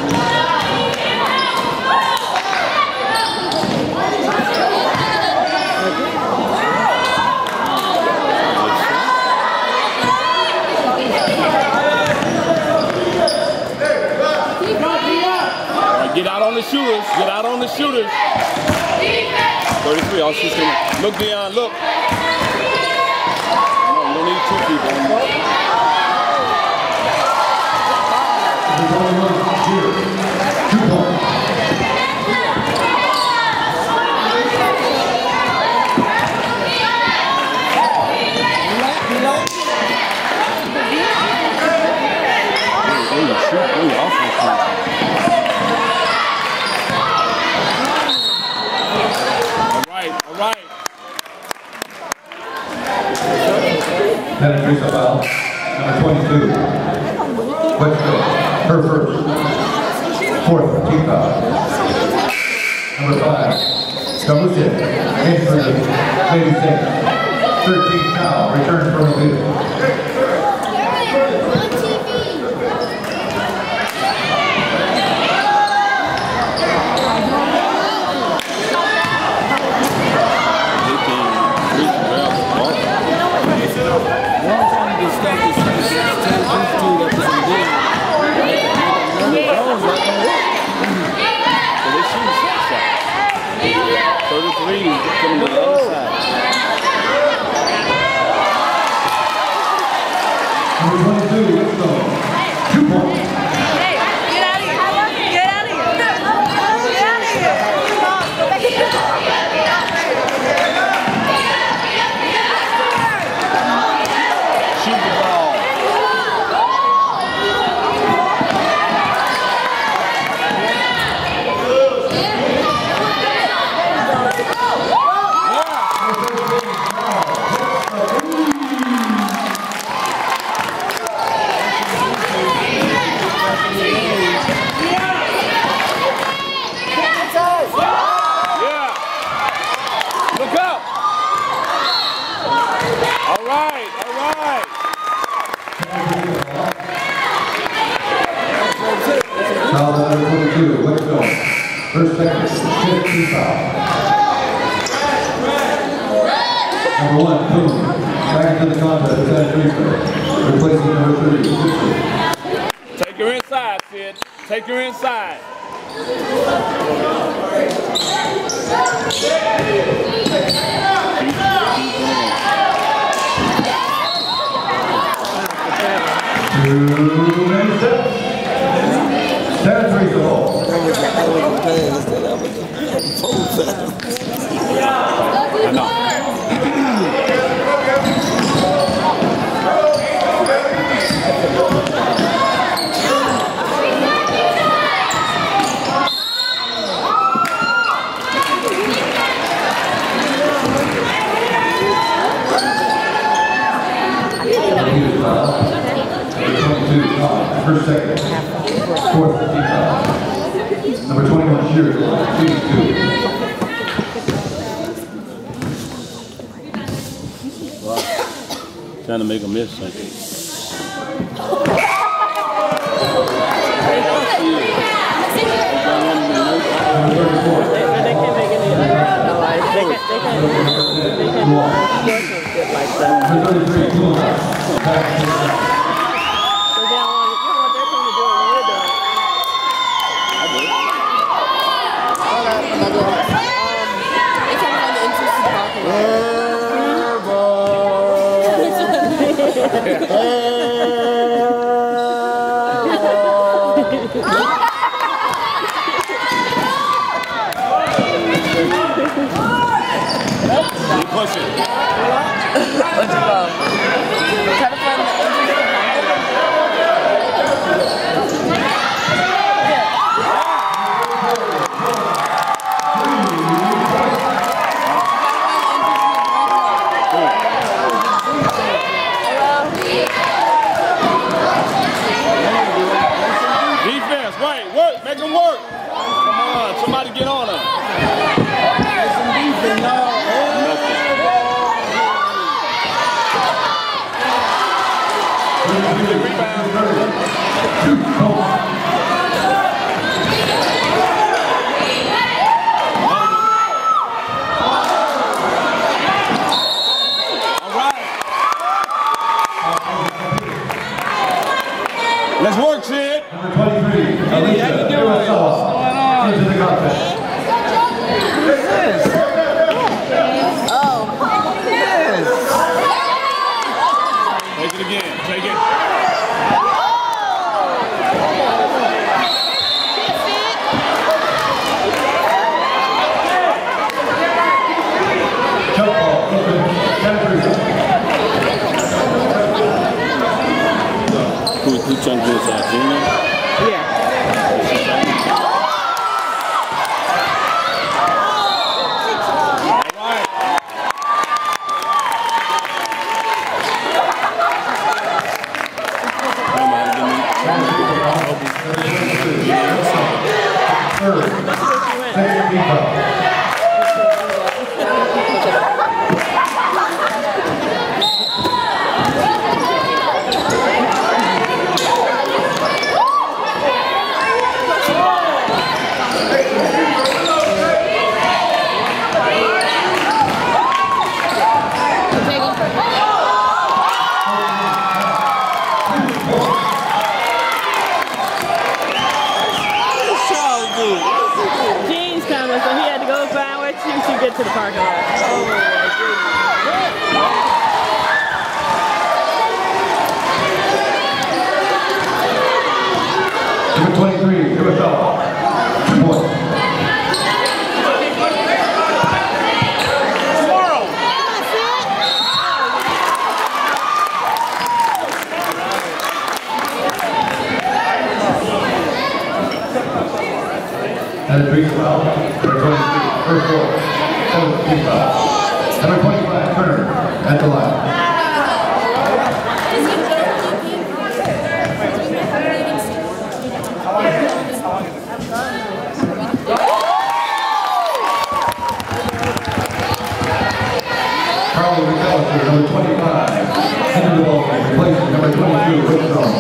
Get out on the shooters. Get out on the shooters. 33. All she's gonna look, Deion. Look. No, you don't need two people. Penetration foul, number 22. Westbrook, her first. Fourth, team foul. Number 5, Gamusha, entry, Lady Saints. 13th foul, return from the leader. Coming to the other side. Number 22, let's go. 2 points. Hey, get out of here. Get out of here. Get out of here. Shoot the ball. Foul number 22, Westbrook. First, second, 15 foul. Number 1, Boom. Back into the contest, at free throw. Replacing number 30, 60. Take her inside, Sid. Take her inside. I know. First, second, fourth, team foul. Number 21, Shears, 2-2. Trying to make a miss. They can't make any otherwise. They push it. What's it called? Try to find the defense, right, work, make them work. Come on, somebody get on them. St. Louis Gina? Yeah. Get to the parking lot. Oh my goodness. Number 23, Kurosawa. 2 points. And a big foul. Number 23, first goal. Number 25, Turner, at the line. Carly McAllister, number 25, into the ball game, replacing number 22, Winston.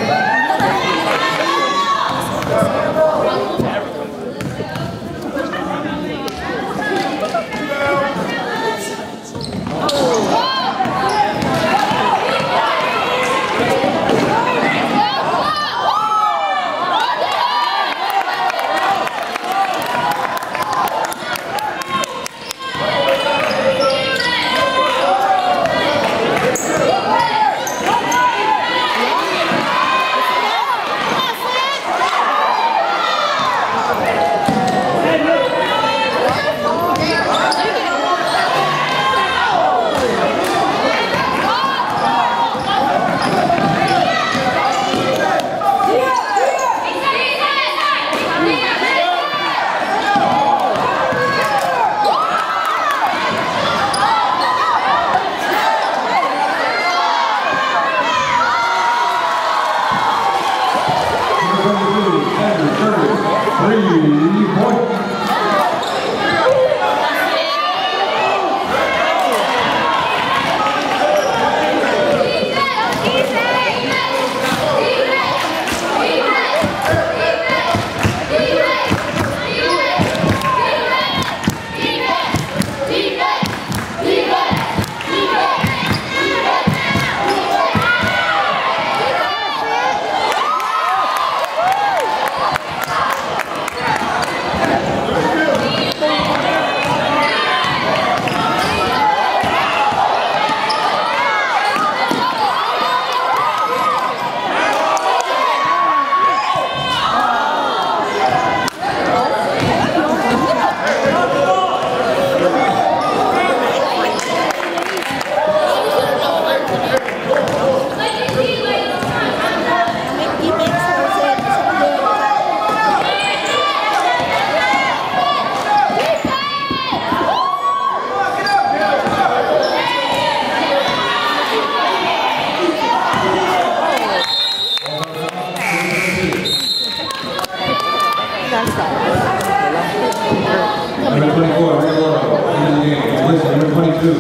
Number 24, Regaloro, into the game. Listen, number 22,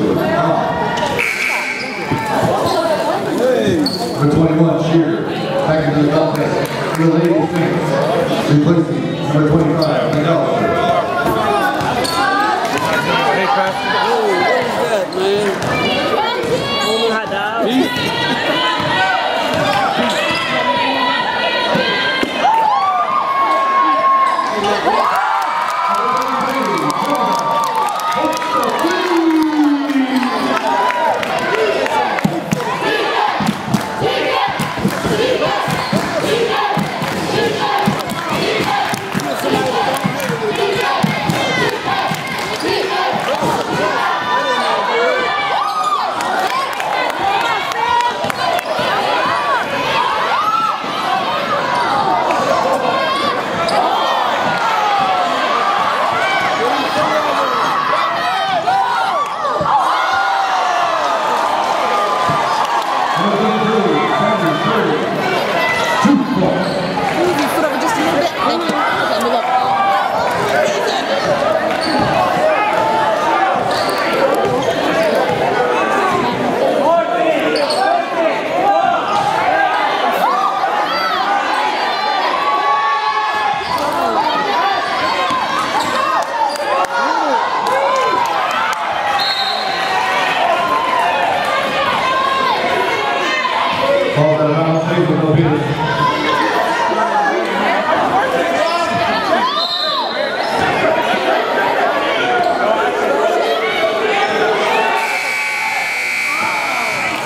Number 21, Shearer, back into the contest. Related Phoenix, replacing number 25, McAllister. Hey, Pastor. Oh, what is that, man? Hot dog.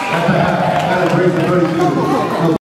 That's a half. That brings the 32.